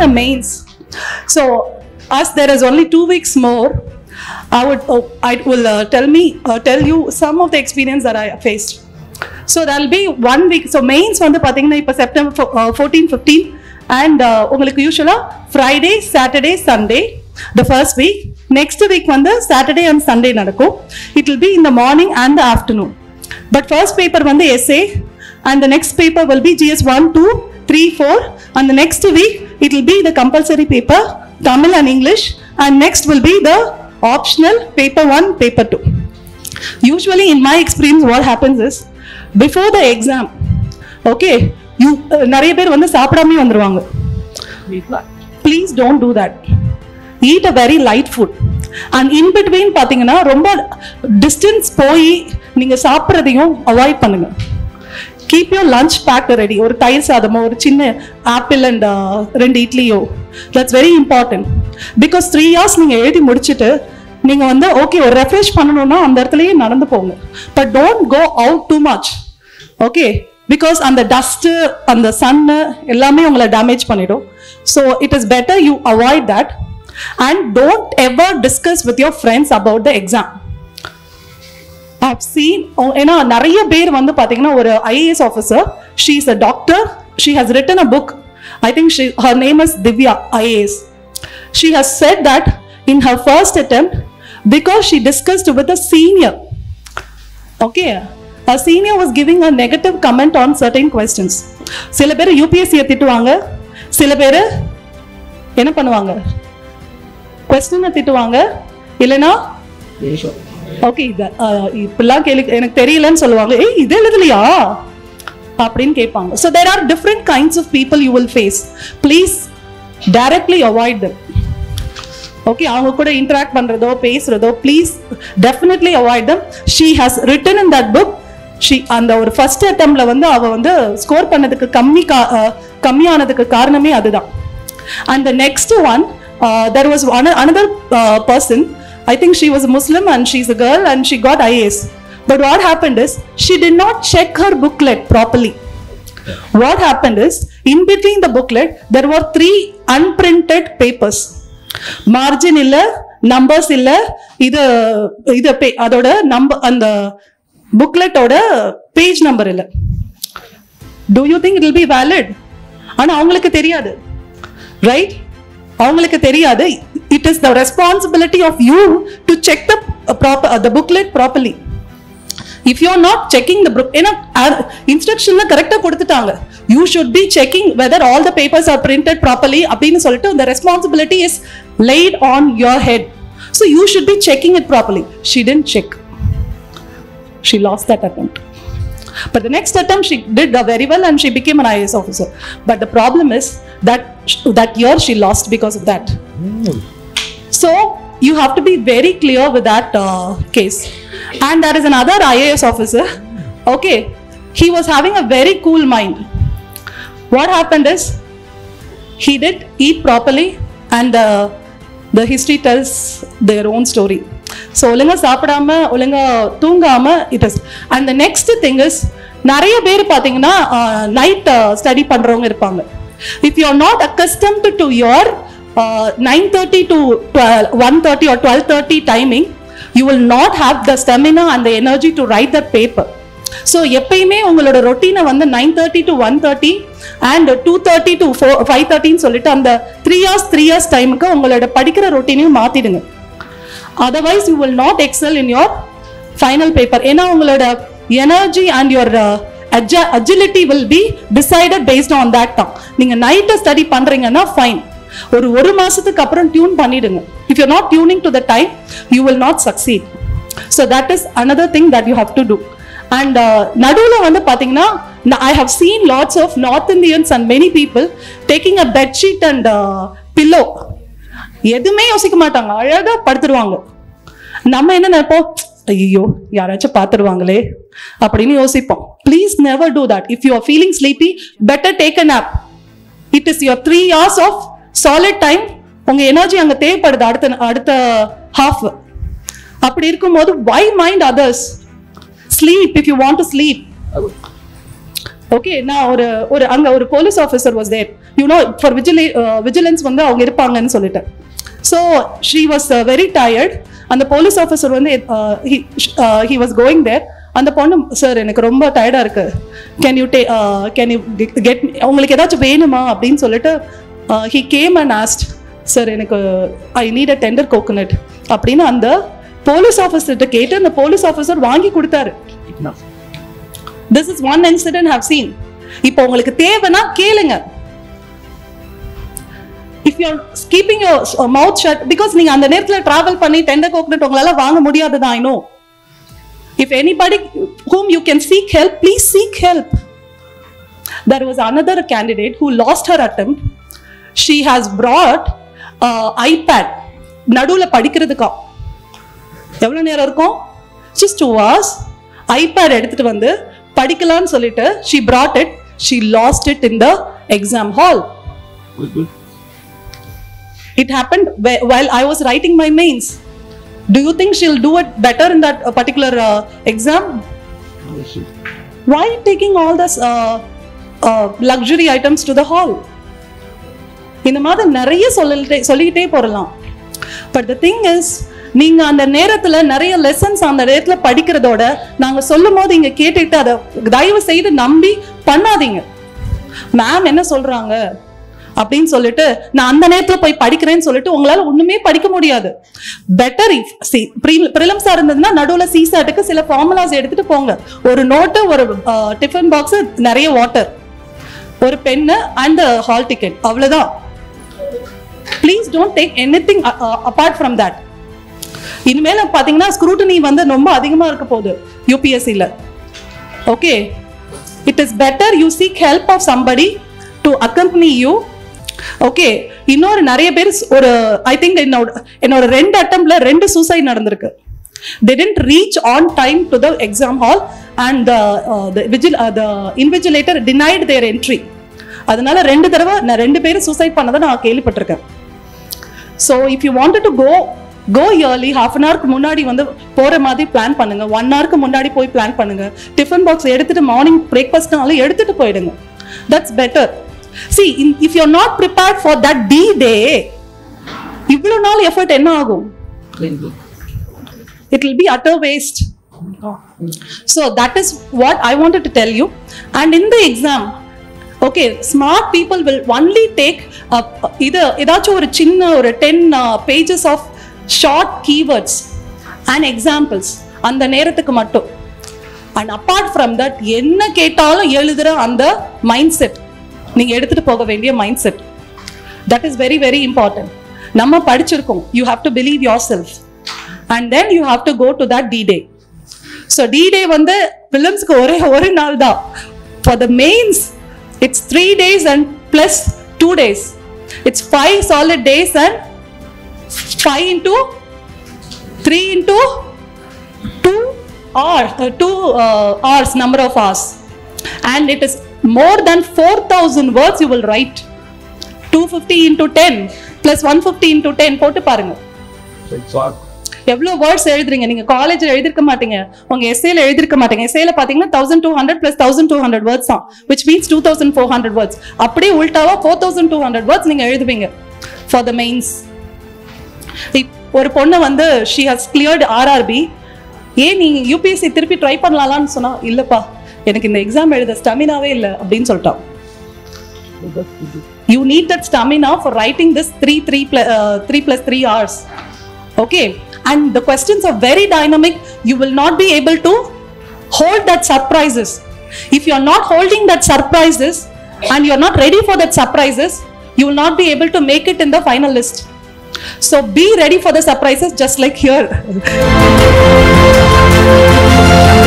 the mains. So as there is only 2 weeks more, I will tell you some of the experience that I faced. So there will be 1 week. So mains வந்து பாத்தீங்கன்னா இப்போ September 14, 15 and உங்களுக்கு usually Friday, Saturday, Sunday the first week. Next week வந்து Saturday and Sunday நடக்கும். It will be in the morning and the afternoon. But first paper வந்து essay and the next paper will be GS 1, 2, 3, 4 and the next week it will be the compulsory paper Tamil and English and next will be the optional paper 1, paper 2. Usually in my experience what happens is before the exam, okay, you நிறைய பேர் வந்து சாப்பிடாம வந்துருவாங்க. Please don't do that. Eat a very light food and in between பாத்தீங்கன்னா ரொம்ப distance போய் நீங்க சாப்பிடுறதையும் அவாய்ட் பண்ணுங்க. Keep your lunch packed ready. ஒரு தயிர் சாதமோ ஒரு சின்ன ஆப்பிள் அண்ட் 2 இட்லியோ. That's very important because 3 years நீங்க எழுதி முடிச்சிட்டு நீங்க வந்து ஓகே ஒரு ரெஃப்ரெஷ் பண்ணணும்னா அந்த இடத்துலயே நடந்து போங்க. But don't go out too much. Okay, because அந்த டஸ்ட் அந்த சன் எல்லாமே உங்களை டேமேஜ் பண்ணிடும். So it is better you avoid that and don't ever discuss with your friends about the exam. I've seen ஏன்னா நிறைய பேர் வந்து பாத்தீங்கன்னா ஒரு IAS officer, she is a doctor, she has written a book. I think her name is Divya IAS. She has said that in her first attempt because she discussed with a senior, okay, a senior was giving a negative comment on certain questions. சில பேர் UPSC திட்டுவாங்க, சில பேர் என்ன பண்ணுவாங்க question திட்டுவாங்க, இல்லனா okay இப்பெல்லாம் எனக்கு தெரியலன்னு சொல்லுவாங்க, ஏய் இது எழுதலையா அப்படின்னு கேட்பாங்க. So there are different kinds of people you will face. Please directly avoid them. Okay, அவங்க கூட interact பண்றதோ பேசுறதோ please definitely avoid them. She has written in that book, அந்த ஒரு ஃபர்ஸ்ட் அட்டெம்ப்ட்ல வந்து அவ வந்து ஸ்கோர் பண்ணதுக்கு கம்மியானதுக்கு காரணமே அதுதான். And the next one, there was another person, I think she was a Muslim and she's a girl and she got IAS. But what happened is she did not check her booklet properly. What happened is in between the booklet there were 3 unprinted papers. Margin இல்ல, numbers இல்ல, இது அதோட number அந்த புக்லெட்டோட page number இல்ல. Do you think it will be valid? ஆனா அவங்களுக்கு தெரியாது, right? அவங்களுக்கு தெரியாது. It is the responsibility of you to check the booklet properly. If you are not checking the book, ஏன்னா இன்ஸ்ட்ரக்ஷன்ல கரெக்டா கொடுத்துட்டாங்க, you should be checking whether all the papers are printed properly அப்படின்னு சொல்லிட்டு the responsibility is laid on your head. So you should be checking it properly. She didn't check. She lost that attempt. But the next attempt she did very well and she became an IAS officer. But the problem is that year she lost because of that. So you have to be very clear with that case. And there is another IAS officer. Okay, he was having a very cool mind. What happened is he did eat properly and the history tells their own story. So ஒழுங்கா சாப்பிடாம ஒழுங்கா தூங்காம it is. And the next thing is நிறைய பேர் பாத்தீங்கன்னா night study பண்றவங்க இருப்பாங்க. If you are not accustomed to your 9:30 to 1:30 or 12:30 timing, you will not have the stamina and the energy to write that paper. So எப்பயுமே உங்களோட ரொட்டீனை வந்து 9:30 to 1:30 and 2:30 to 5:30 சொல்லிட்டு அந்த 3 hours டைமுக்கு உங்களோட படிக்கிற ரொட்டீனையும் மாத்திடுங்க. Otherwise you will not excel in your final paper. ஏன்னா உங்களோட energy and your agility will be decided based on that time. நீங்க நைட் ஸ்டடி பண்றீங்கன்னா ஃபைன், ஒரு மாசத்துக்கு அப்புறம் டியூன் பண்ணிடுங்க. If you are not tuning to the time, you will not succeed. So that is another thing that you have to do. And நடுவுல வந்து பாத்தீங்கன்னா I have seen lots of North Indians and many people taking a bed sheet and pillow. எதுவுமே யோசிக்க மாட்டாங்க, அழகா படுத்துருவாங்க. நம்ம என்ன நினைப்போம், ஐயோ யாராச்சும் பார்த்துருவாங்களே அப்படின்னு யோசிப்போம். Please never do that. If you are feeling sleepy, better take a nap. It is your 3 hours of solid time. உங்க எனர்ஜி அங்க தேவைப்படுது அடுத்த half. அப்படி இருக்கும்போது why mind others? Sleep if you want to sleep. Okay, நான் அங்க ஒரு police officer was there, for vigilance வந்து அவங்க இருப்பாங்கன்னு சொல்லிட்டு. So she was very tired. அந்த போலீஸ் ஆஃபீஸர் வந்து ஹி வாஸ் கோயிங் தேர். அந்த பொண்ணு, சார் எனக்கு ரொம்ப டயர்டா இருக்கு, கேன் யூ கெட், உங்களுக்கு ஏதாச்சும் வேணுமா அப்படின்னு சொல்லிட்டு he came and asked, sir எனக்கு I need a tender coconut அப்படின்னு அந்த போலீஸ் ஆஃபீஸர்கிட்ட கேட்டு அந்த போலீஸ் ஆஃபீஸர் வாங்கி கொடுத்தாரு. This is one incident I have seen. இப்போ உங்களுக்கு தேவைனா கேளுங்க. If you are keeping your mouth shut, because நீங்க அந்த நேரத்துல டிராவல் பண்ணி டெண்டர் கோகோனட் உங்களால வாங்க முடியாது தான், I know. If anybody whom you can seek help, please seek help. There was another candidate who lost her attempt. She has brought iPad. நடுவுல படிக்கிறதுக்கா எவ்வளவு நேரம் இருக்கும்? Just 2 hours. iPad எடுத்துட்டு வந்து படிக்கலாம்னு சொல்லிட்டு she brought it. She lost it in the exam hall. It happened while I was writing my mains. Do you think she'll do it better in that particular exam? Why taking all this luxury items to the hall? இந்த மாதிரி நிறைய சொல்லிக்கிட்டே போறலாம். But the thing is, நீங்க அந்த நேரத்துல நிறைய lessons அந்த நேரத்துல படிக்கிறதோட நாங்க சொல்லும் போது இங்க கேட்டுட்டு அதை தயவு செய்து நம்பி பண்ணாதீங்க. மேம் என்ன சொல்றாங்க அப்படின்னு சொல்லிட்டு நான் அந்த நேரத்துல போய் படிக்கிறேன்னு சொல்லிட்டு உங்களால ஒண்ணுமே படிக்க முடியாது. பெட்டர் பிரிலிம்ஸா இருந்ததுன்னா நடுவுல சிசாட்டுக்கு சில ஃபார்முலாஸ் எடுத்துட்டு போங்க. ஒரு நோட்டு, ஒரு டிஃபன் பாக்ஸ், நிறைய வாட்டர், ஒரு பென்னு அண்ட் ஹால் டிக்கெட், அவ்வளவுதான். Please don't take anything apart from that. இனிமேல பாத்தீங்கன்னா ஸ்க்ரூட்டனி வந்து ரொம்ப அதிகமா இருக்க போகுது யூபிஎஸ்சில. Okay, it is better you seek help of somebody to accompany you. Okay, இன்னொரு நிறைய பேர் ஐ திங்க் என்னோட 2 அட்டெம்ப்ட்ல 2 சூசைட் நடந்திருக்கு. They didn't reach on time to the exam hall and the invigilator denied their entry. அதனால 2 தடவை 2 பேரும் suicide பண்ணதை நான் கேள்விப்பட்டிருக்கேன். So if you wanted to go early, half an hour முன்னாடி வந்து போற மாதிரி பிளான் பண்ணுங்க. 1 hour முன்னாடி போய் பிளான் பண்ணுங்க. டிஃபன் பாக்ஸ் எடுத்துட்டு மார்னிங் பிரேக்ஃபாஸ்ட்னால எடுத்துட்டு போயிடுங்க. That's better. See, if you're not prepared for that D-day, இவ்வளவு நாள் எஃபர்ட் என்ன ஆகும்? It will be utter waste. So that is what I wanted to tell you. And in the exam, okay, smart people will only take ஏதாச்சும் ஒரு சின்ன ஒரு 10 pages of short keywords and examples அந்த நேரத்துக்கு மட்டும். And apart from that, என்ன கேட்டாலும் எழுதுற அந்த மைண்ட் செட், நீங்க எடுத்துட்டு போக வேண்டிய mindset, that is very very important. நம்ம படிச்சிருக்கோம், you have to believe yourself and then you have to go to that D-day. So D-day வந்து பிலிம்ஸ்க்கு ஒரே நாள் தான். For the mains it's 3 days and plus 2 days. It's 5 solid days and 5 into 3 into 2 hours, number of hours, and it is more than 4,000 words you will write. 250 into 10 plus 150 into 10 போட்டு பாருங்க எவ்வளவு words எழுதுறீங்க. நீங்க காலேஜ்ல எழுதிருக்க மாட்டீங்க, உங்க எஸ்ஏல எழுதிருக்க மாட்டீங்க. எஸ்ஏல பாத்தீங்கன்னா 1200 plus 1200 words தான், which means 2400 words. அப்படியே உல்டாவா 4200 words நீங்க எழுதுவீங்க for the mains. ஒரு பொண்ணு வந்து she has cleared RRB. ஏன் நீ யூபிஎஸ்சி திருப்பி ட்ரை பண்ணலாம்னு சொன்னா, இல்லப்பா எனக்கு இந்த எக்ஸாம் எழுத ஸ்டாமினாவே இல்லை அப்படின்னு சொல்லிட்டான். You need that stamina for writing this 3 plus 3 hours. Okay, and the questions are very dynamic. You will not be able to hold that surprises. If you are not holding that surprises and you are not ready for that surprises, you will not be able to make it in the final list. So be ready for the surprises, just like here.